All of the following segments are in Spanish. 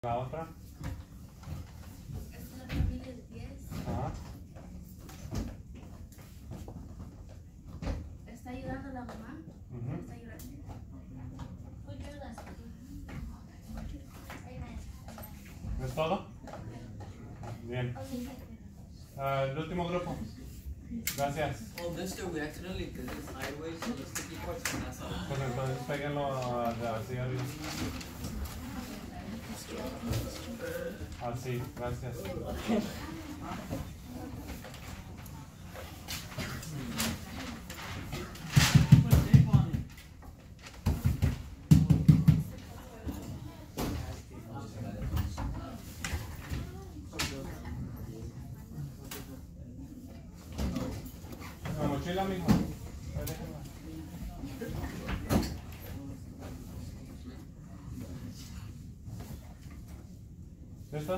La otra. Esta es la familia de 10. Ajá. Está ayudando a la mamá. Está ayudando. ¿Es todo? Bien. El último grupo. Gracias. Oh, mister, we accidentally did it sideways, so the sticky parts from that side. Pues entonces péguenlo así arriba. Así, gracias. La mochila, mijo. ¿Listos?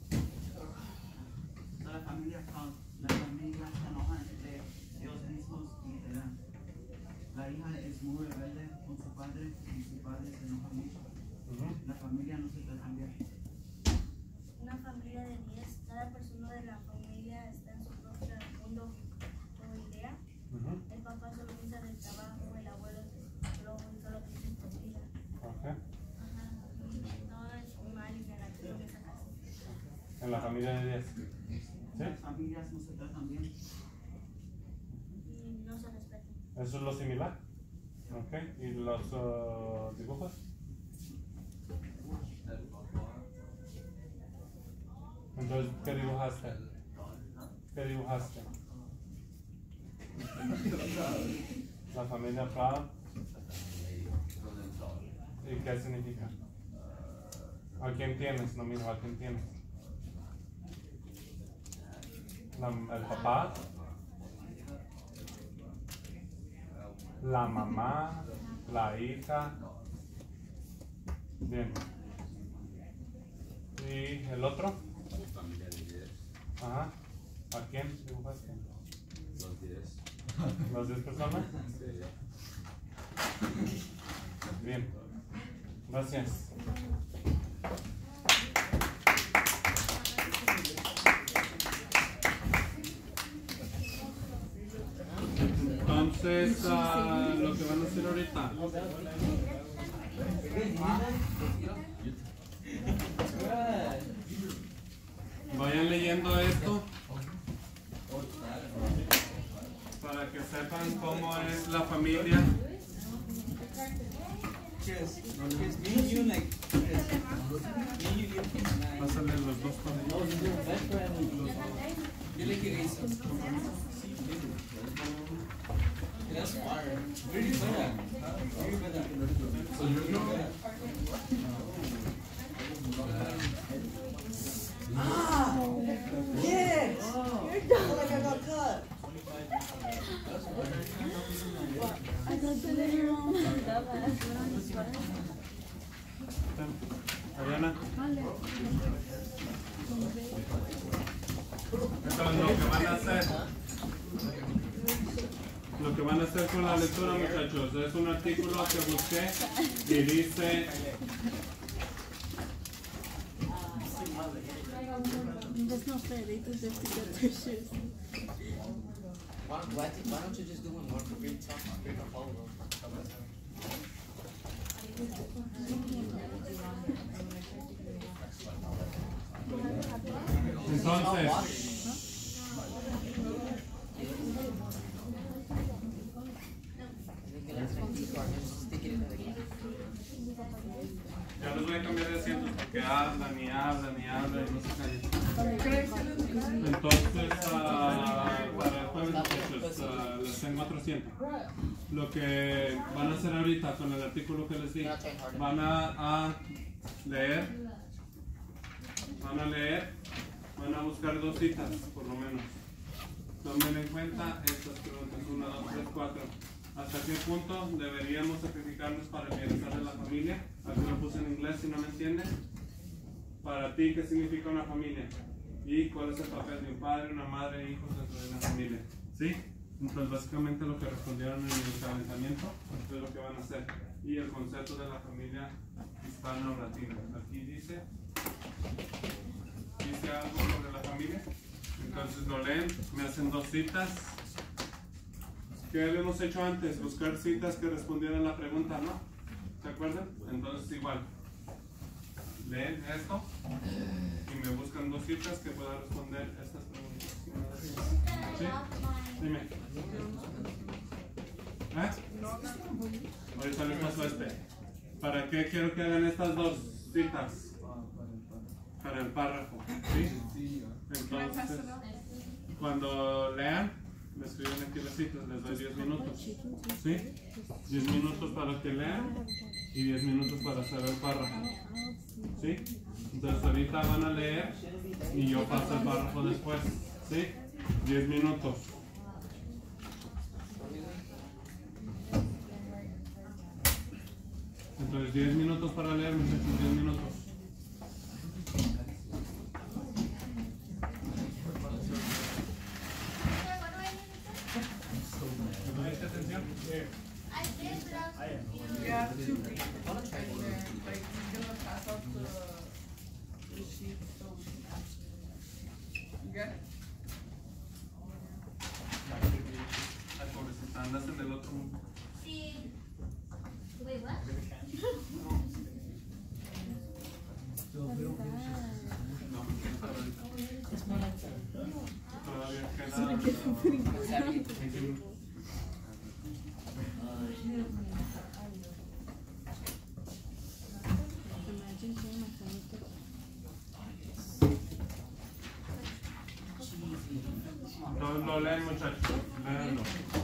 La familia se enoja entre ellos mismos y la hija es muy rebelde con su padre y su padre se enoja mucho. La familia no se trata bien. Una familia de 10. Cada persona de la familia está en su propio mundo o idea. El papá solo piensa del trabajo, el abuelo solo piensa en comida. Okay. Todo es mal y negativo en esa casa. En la familia de 10. ¿Sí? Las familias no se tratan bien. Y no se respetan. Eso es lo similar. Ok. ¿Y los dibujos? Entonces, ¿qué dibujaste? ¿Qué dibujaste? La familia Proud. ¿Y qué significa? ¿A quién tienes? No, mijo, ¿a quién tienes? El papá, la mamá, la hija. Bien. ¿Y el otro? Familia de 10. Ajá. ¿A quién dibujaste? Los 10. ¿Las 10 personas? Sí. Bien. Gracias. Entonces, lo que van a hacer ahorita. Vayan leyendo esto para que sepan cómo es la familia. Pásale los dos con That's fire. Where do you buy that? Where do you buy that? So you're not bad. Yeah! You're done. Like I got cut. I got the living room. Ariana. Entonces lo que van a hacer con la lectura, muchachos, es un artículo que busqué y dice That's not fair. They deserve to get their shoes. Why don't you just do one more for great talk? Great talk, all of them. entonces ya los voy a cambiar de asientos porque hablan y hablan y hablan y no se callan. Entonces, para el jueves, muchachos, les tengo otro asiento. Lo que van a hacer ahorita con el artículo que les di, van a leer, van a buscar 2 citas, por lo menos. Tomen en cuenta estas preguntas, 1, 2, 3, 4. ¿Hasta qué punto deberíamos sacrificarnos para el bienestar de la familia? Aquí lo puse en inglés si no me entienden. Para ti, ¿qué significa una familia? ¿Y cuál es el papel de un padre, una madre e hijos dentro de una familia? ¿Sí? Entonces, básicamente lo que respondieron en el calentamiento es lo que van a hacer. Y el concepto de la familia hispano-latina. Aquí dice Entonces lo leen, me hacen 2 citas. ¿Qué habíamos hecho antes? Buscar citas que respondieran la pregunta, ¿no? ¿Se acuerdan? Entonces igual. Leen esto y me buscan 2 citas que puedan responder estas preguntas. ¿Sí? Dime. ¿Eh? Ahorita les paso ¿Para qué quiero que hagan estas 2 citas? Para el párrafo. ¿Sí? Entonces, cuando lean, me escriben aquí las citas, les doy 10 minutos. ¿Sí? 10 minutos para que lean y 10 minutos para hacer el párrafo. ¿Sí? Entonces ahorita van a leer y yo paso el párrafo después. ¿Sí? 10 minutos. Entonces 10 minutos para leer, muchachos, 10 minutos. ¿Pusiste atención? You have to read it. And then, like, he's gonna pass out the sheet so we can answer. You get it? Ay, pobrecita, andas en el otro mundo. Sí. Wait, what? No, todavía queda 20 minutos. Entonces lo leen, muchachos, léanlo.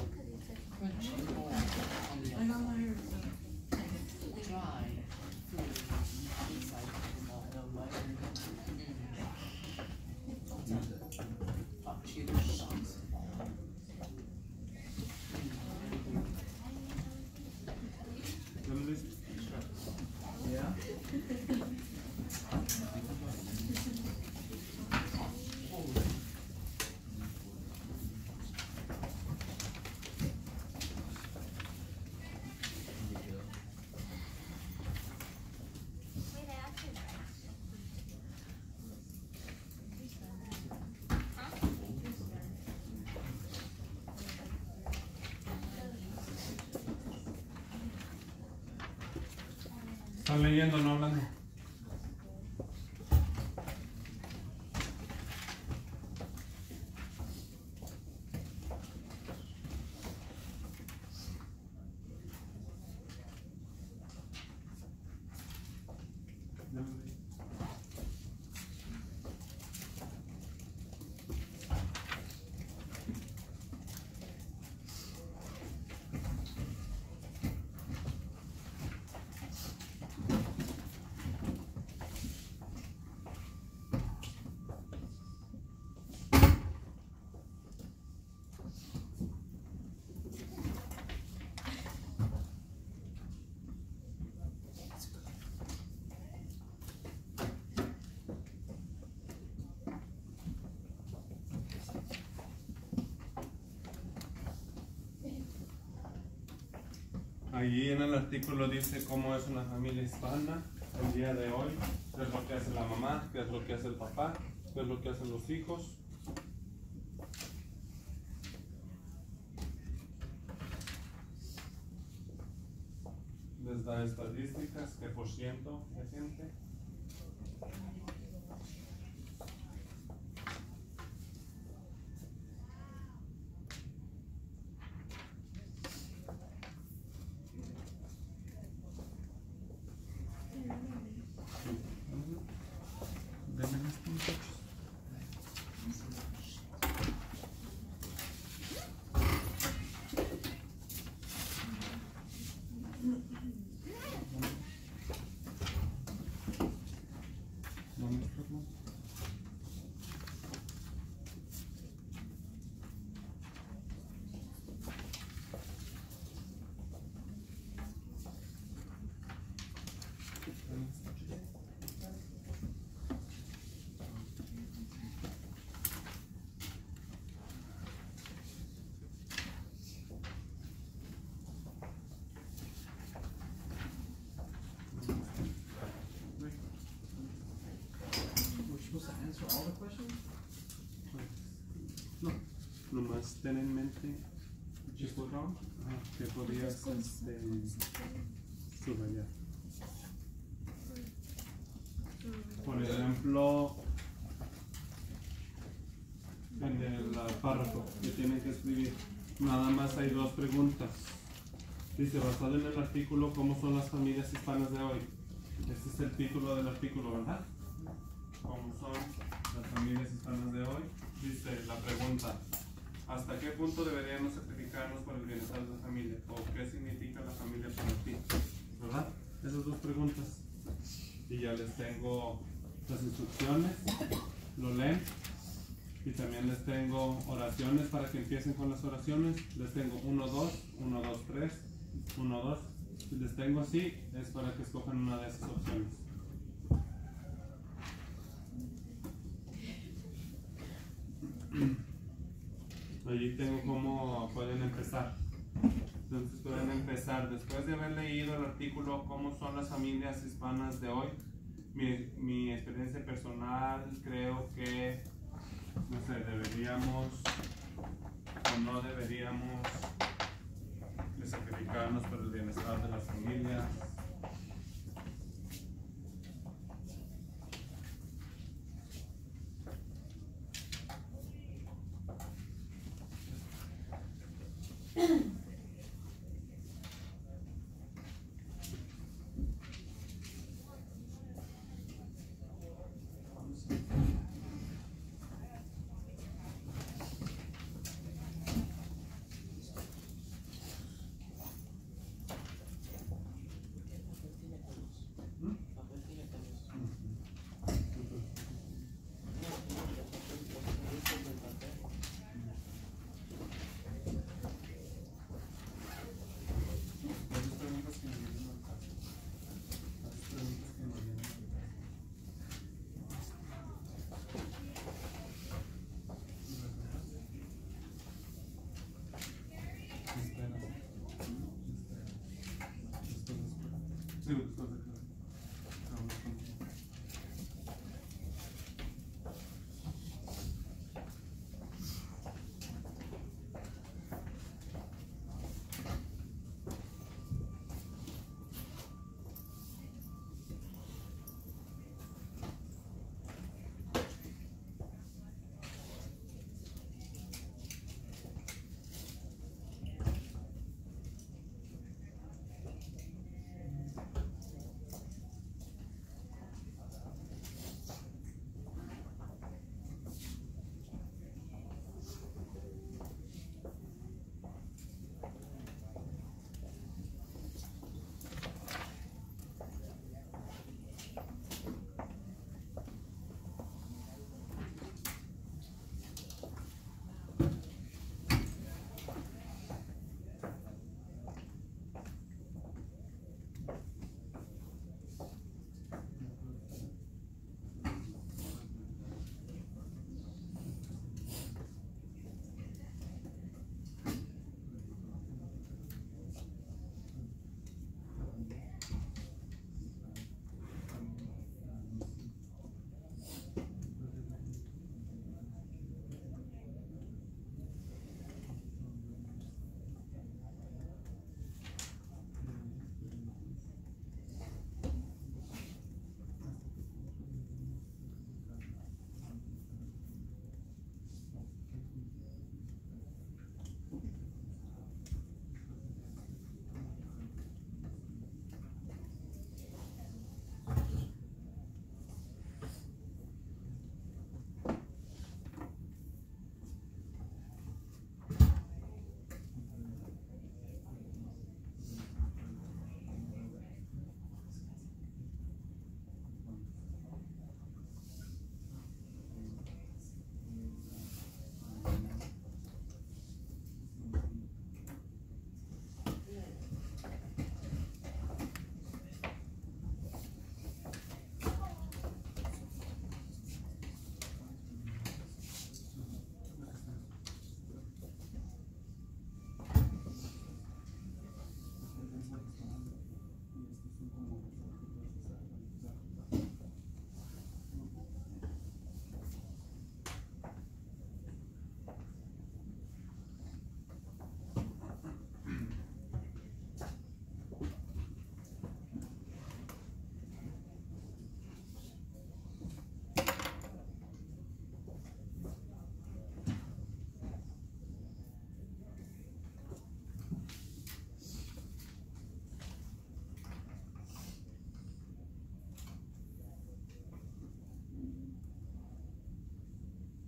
I got my hair Try food inside the lighter. Cheeto shots. ¿Ya lo viste? Yeah. Wait, I actually Están leyendo, no hablando. Allí en el artículo dice cómo es una familia hispana el día de hoy, qué es lo que hace la mamá, qué es lo que hace el papá, qué es lo que hacen los hijos. Les da estadísticas, qué por ciento de gente. Denme esto, muchachos. ¿Dónde está, hermano? nomás ten en mente que podías subrayar. Por ejemplo, en el párrafo que tienen que escribir, nada más hay dos preguntas. Dice, basado en el artículo, ¿cómo son las familias hispanas de hoy? Este es el título del artículo, ¿verdad? ¿Cómo son las familias hispanas de hoy? Dice la pregunta, ¿hasta qué punto deberíamos sacrificarnos por el bienestar de la familia? ¿O qué significa la familia para ti? ¿Verdad? Esas dos preguntas. Y ya les tengo las instrucciones, lo leen. Y también les tengo oraciones para que empiecen con las oraciones. Les tengo 1, 2, 1, 2, 3, 1, 2. Si les tengo así, es para que escojan una de esas opciones. Allí tengo cómo pueden empezar. Entonces pueden empezar, después de haber leído el artículo ¿Cómo son las familias hispanas de hoy? Mi experiencia personal, creo que, no sé, deberíamos o no deberíamos de sacrificarnos por el bienestar de las familias.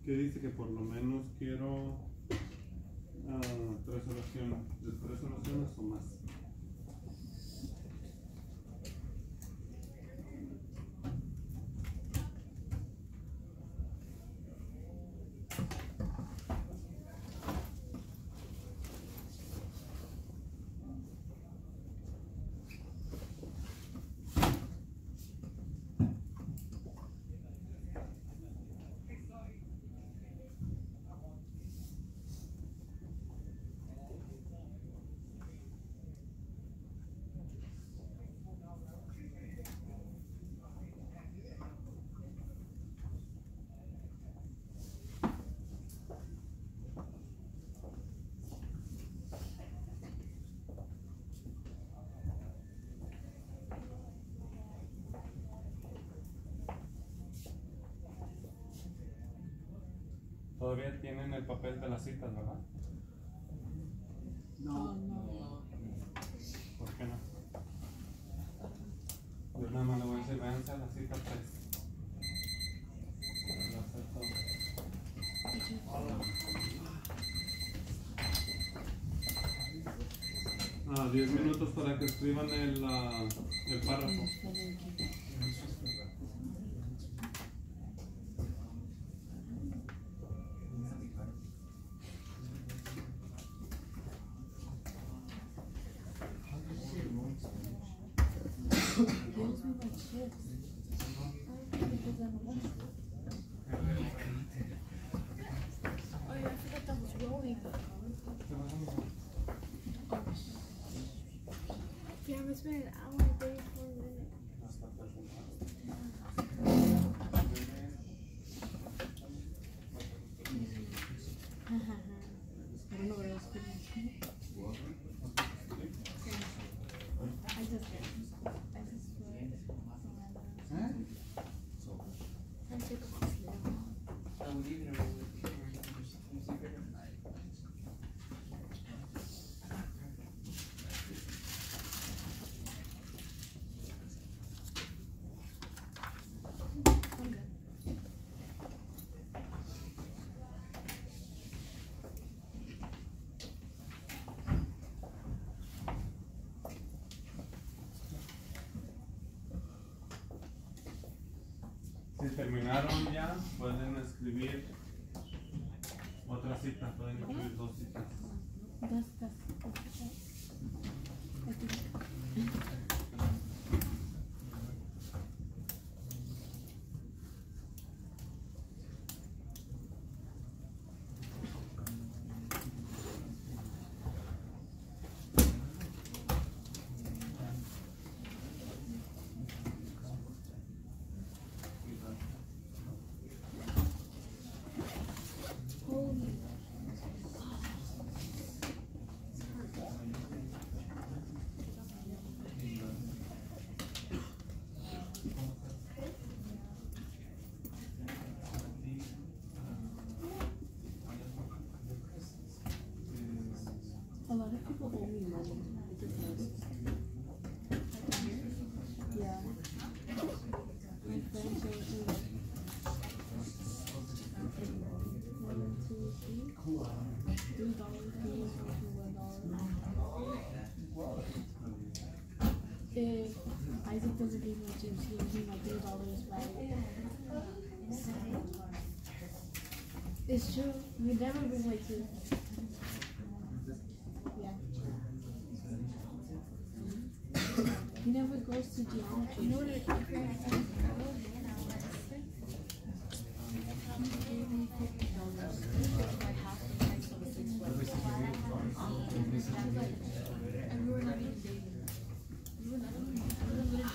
que dice que por lo menos quiero 3 oraciones, de 3 oraciones o más. Todavía tienen el papel de las citas, ¿verdad? No. ¿Por qué no? Yo nada más le voy a decir, váyanse a la cita 3. 10 minutos para que escriban el párrafo. Oh yeah, I forgot that was rolling. Yeah, it's been an hour and 34 minutes. I don't know what else could be. I just Si terminaron ya, pueden escribir otra cita, pueden escribir 2 citas. a lot of people owe me money. Yeah. My friends are doing like 1, 2, 3. $3 fees for $1. If Isaac doesn't give me chips, he gives me my $3 back. It's true. We never bring my chips. Yeah. He never goes to geometry. You know what it is? He gave me $50 by half the price of a 6-foot. And we were not even dating. We were not even dating.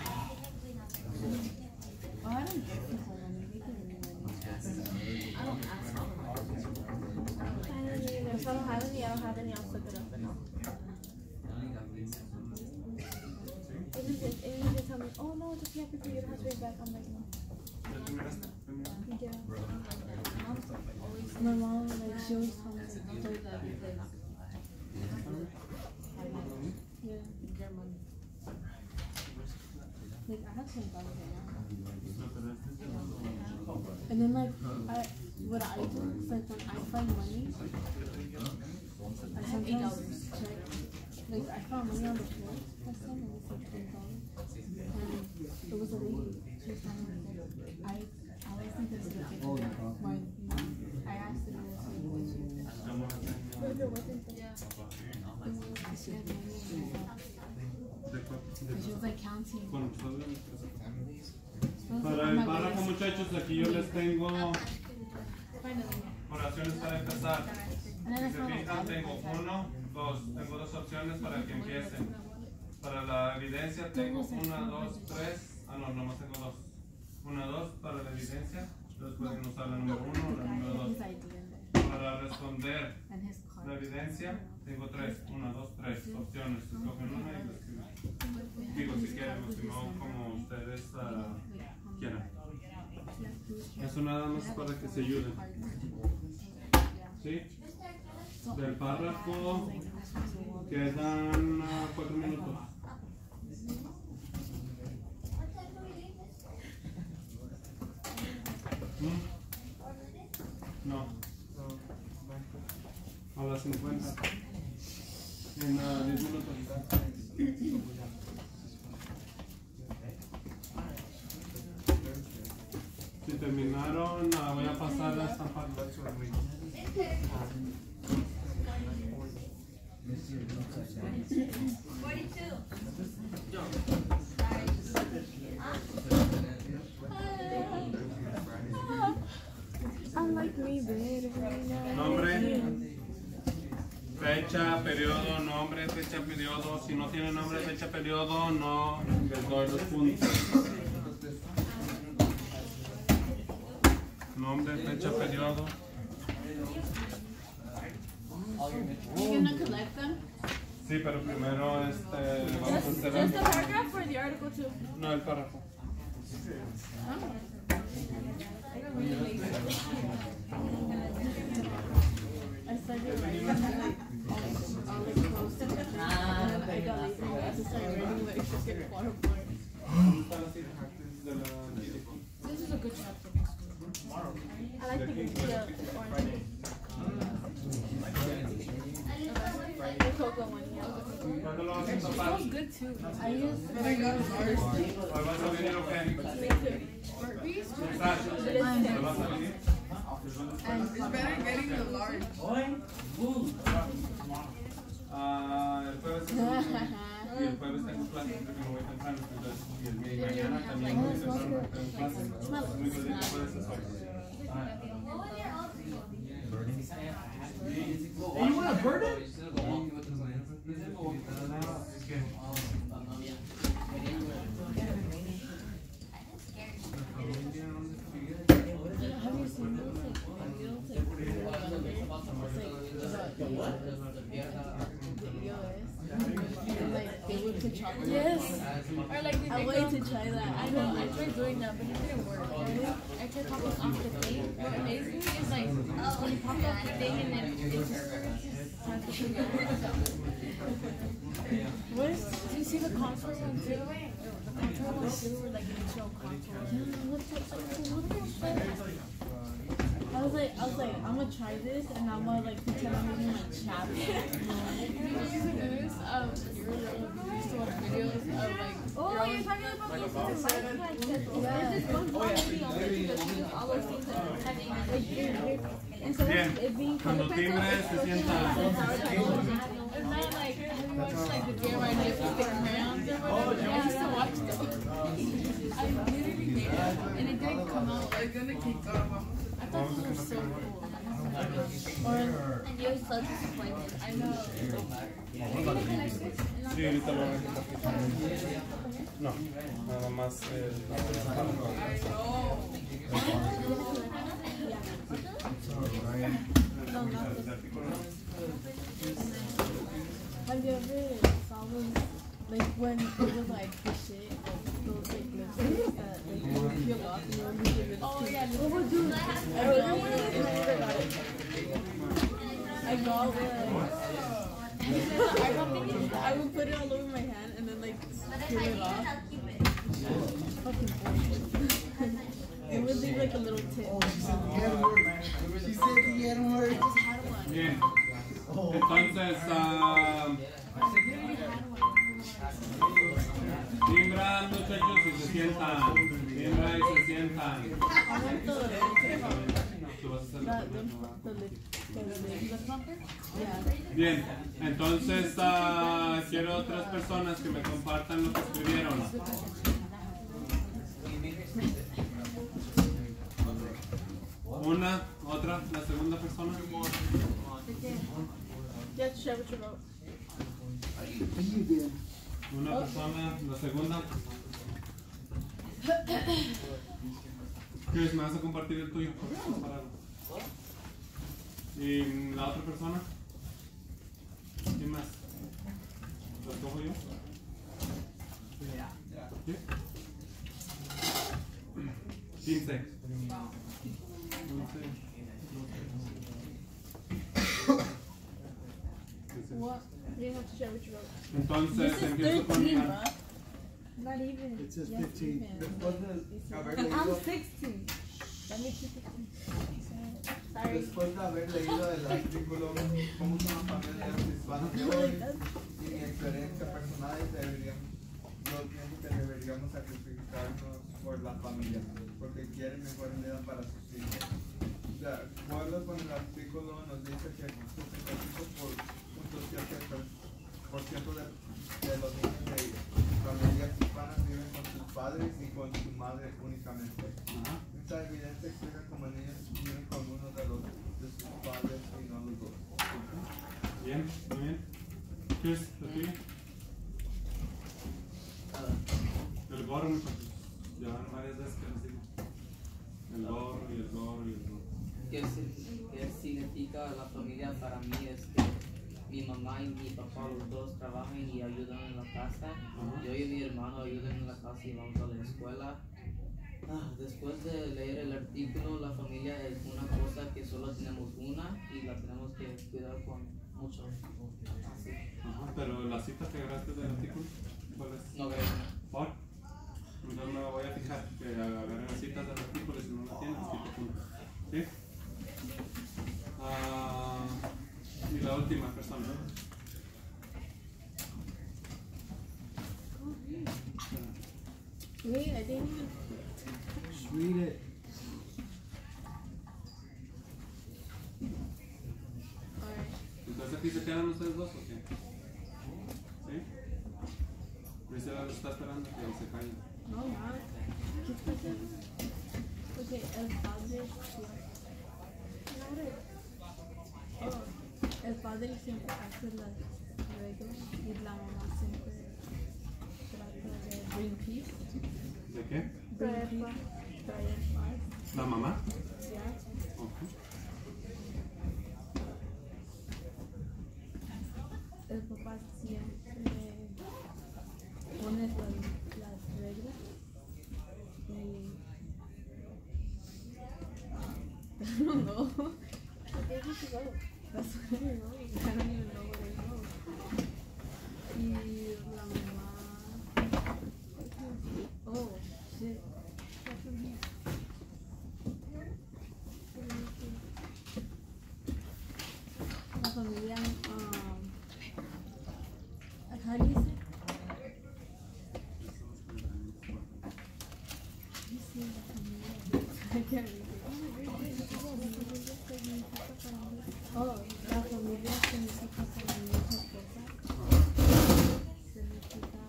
Oh, I don't get people money. They give me money. I don't ask for money. If I don't have any, I don't have any, I'll flip it up and all. And you just tell me, oh no, it's okay, you don't have to pay back. I'm like, no. Yeah. My mom, like, she always tells me, like, yeah. Like, I have $10 right now. And then, like, what I do is like when I find money, I sometimes check. Like I found money on the floor last time and it's like $20. And it was a lady. She was trying to I always think it's the thing. I asked her what she was. Yeah. She had money in her house. And she was like counting. Para el párrafo, muchachos, aquí yo les tengo oraciones para empezar. Si se fijan, tengo tengo dos opciones para que empiecen. Para la evidencia tengo 1, 2, 3. Ah, no, nomás tengo 2. 1, 2 para la evidencia. Entonces pueden usar la número 1 o la número 2. Para responder la evidencia tengo 3. 1, 2, 3 opciones. Escogen una y la escriben. Digo, si quieren, o si no, como ustedes quieran. Eso nada más para que se ayuden. ¿Sí? Del párrafo quedan 4 minutos. No. A las 50. En 10 minutos. Si terminaron, voy a pasar a esta parte. 42. Nombre, fecha, periodo, nombre, fecha, periodo. Si no tiene nombre, fecha, periodo, no les doy los puntos. Nombre, fecha, periodo. You're gonna collect them? Sí, pero primero vamos a hacer Just the paragraph or the article too? no, el párrafo. I got really lazy. I started writing all the close and then I got lazy. I just started writing but it's just getting far apart. This is a good chapter. I like the orange. The cocoa one, yeah. It smells good too. I use ¿Hoy vas a venir o qué? ¿Te vas a venir? It's better getting the large. El jueves es el último. Y el jueves tengo clases porque me voy temprano. Y mañana también voy temprano. Tengo clases. El único día que puedes es hoy. You want to burn it? Have you seen those videos? Like they would put chocolate. Yes. Or like I wanted to try that. I know. I tried doing that, but it didn't work. I tried popping off the thing. What amazed me is like when you pop off the thing and then it just starts to sugar. What? Do you see the contour one too? The contour one too, where like you show contour. I was like, I'm gonna try this and I'm gonna like pretend I'm using my chat. You used to do this? You used to watch videos of like. Oh, you're talking about this one. There's this one lady on YouTube that does all those things that have English. And so it being Cuando timbre se sienta. It's not like, have you watched like the DIY Nips with the crayons or whatever? I used to watch them. I literally made it and it didn't come out. Like, then it kicked off. I thought those were so cool. And you're so disappointed. I know. Sí, ahorita lo voy a quitar. No, nada más I know. Have you ever saw them, like when it was like the shit, like those like lipsticks that like you would peel off and you would give it? Oh yeah, what would do that? I really wanted to got it. I got one. I would put it all over my hand and then like peel it off. Fucking bullshit. It would leave like a little tip. She said he had one. I just had one. Bien. Entonces, timbran muchachos y se sientan. Timbran y se sientan. I want Tú vas a hacer la primera. the pumper? Yeah. Bien, entonces quiero 3 personas que me compartan lo que escribieron. Una, otra, la segunda persona. You have to share what you wrote. Una persona, la segunda. Chris, ¿me vas a compartir el tuyo? ¿Y la otra persona? ¿Quién más? ¿Lo escojo yo? ¿Sí? 15. 11. What? You didn't have to share what you wrote. Entonces, This is empiezo con 13, mi bro. Not even. It says Yeah, 15. even. I'm 16. That makes you 15. Sorry. Después de haber leído el artículo Somos una familia hispana de hoy y mi experiencia personal, yo pienso que deberíamos sacrificarnos por la familia, porque quieren mejor vida para sus hijos. De acuerdo con el artículo nos dice que el 75% de los niños de familias hispanas viven con sus padres y con su madre únicamente. Esta evidencia explica cómo niños viven con uno de sus padres y no los dos. Bien, muy bien. Chris, ¿lo tuyo? El gorro, muchachos. Ya van varias veces que les digo. El gorro y el gorro y el gorro. ¿Qué significa la familia para mí? Es que mi mamá y mi papá los dos trabajan y ayudan en la casa. Yo y mi hermano ayudan en la casa y vamos a la escuela. Después de leer el artículo, la familia es una cosa que solo tenemos una y la tenemos que cuidar con mucho. Así. Ajá, pero la cita que agarraste del artículo, ¿cuál es? No veo. ¿Por? Entonces me voy a fijar que agarren citas del artículo y si no la tienen, quito puntos. ¿Sí? Y la última persona. Wait, I didn't. Read it. Alright. Entonces aquí se quedan ustedes dos o qué? ¿Sí? Priscila lo está esperando que se callen. No, not. Okay, el padre. Oh, el padre siempre hace las reglas y la mamá siempre trata de bring peace. ¿De qué? Bring peace. Traer paz. ¿La mamá? Yeah. Ok. El papá siempre pone las reglas y I don't know. Where did you go? That's what I know. I don't even know where I go. Y la mamá. Oh shit. What's in here? La familia. How do you say? You see la familia. I can't read it. Oh, la familia significa para mí muchas cosas. Significa,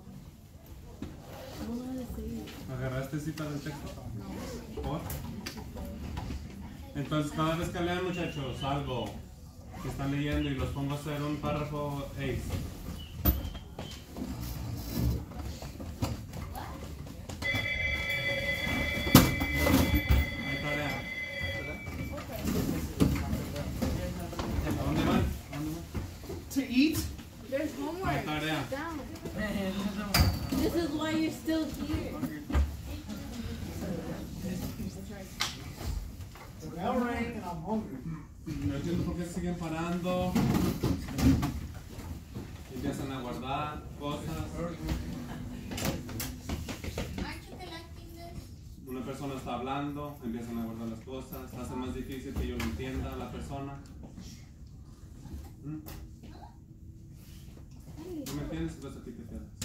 ¿cómo lo decir? ¿Agarraste cita del texto? ¿Por? Entonces cada vez que lean, muchachos, algo que están leyendo y los pongo a hacer un párrafo ace. Hay tarea. ¿A dónde van? ¿A dónde van? To eat? There's homework. Hay tarea. Sit down. This is why you're still here. The bell rang and I'm hungry. No entiendo por qué siguen parando. Empiezan a guardar cosas. Una persona está hablando. guardando, empiezan a guardar las cosas, hace más difícil que yo lo entienda a la persona. ¿No me entiendes? Pues aquí te quedas.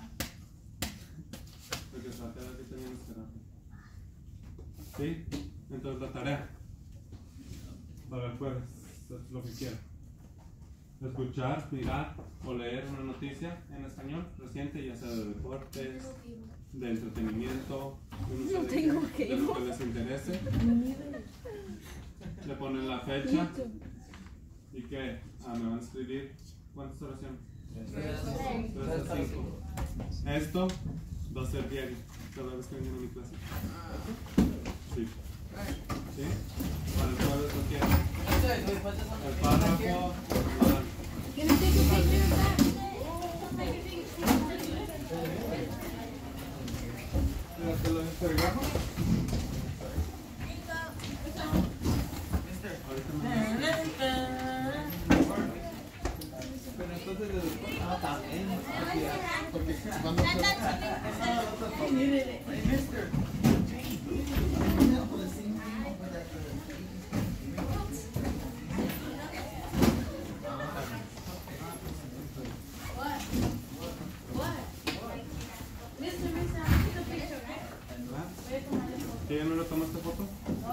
Porque se va a quedar aquí teniendo terapia. ¿Sí? Entonces la tarea para el jueves es lo que quiero. Escuchar, mirar o leer una noticia en español reciente, ya sea de deportes, de entretenimiento, de lo que les interese. Le ponen la fecha y que me van a escribir cuántas oraciones. 3 a 5. Esto va a ser diario cada vez que vengan a mi clase. Sí. ¿Sí? Para el jueves lo quiero. El párrafo. Can I take a picture of that? ¿Te lo entregamos? Pero entonces también, porque cuando ¿Que ya no le tomaste foto?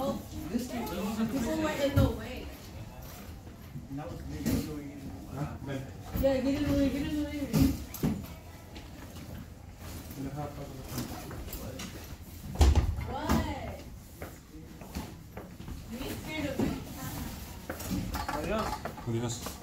Ven. Yeah, get it away, get it away. Deja pasar. What? You scared of me? Adiós.